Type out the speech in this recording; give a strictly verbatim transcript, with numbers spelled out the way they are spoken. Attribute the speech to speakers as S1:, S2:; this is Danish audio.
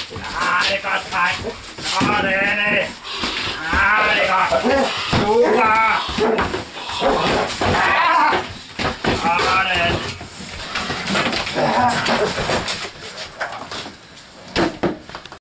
S1: Ja, det er godt, dreng. Sådan. Ja, det er godt. Super. Sådan.